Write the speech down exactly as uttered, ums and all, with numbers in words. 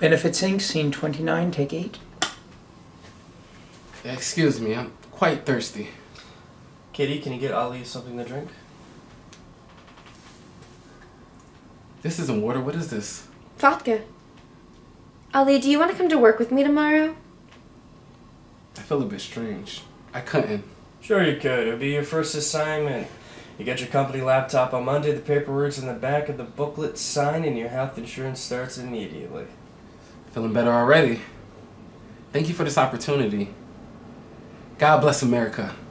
Benefit sync, scene twenty-nine, take eight. Excuse me, I'm quite thirsty. Katie, can you get Ali something to drink? This isn't water, what is this? Vodka. Ali, do you want to come to work with me tomorrow? I feel a bit strange. I couldn't. Sure you could. It'll be your first assignment. You get your company laptop on Monday, the paperwork's in the back of the booklet, sign, and your health insurance starts immediately. Feeling better already. Thank you for this opportunity. God bless America.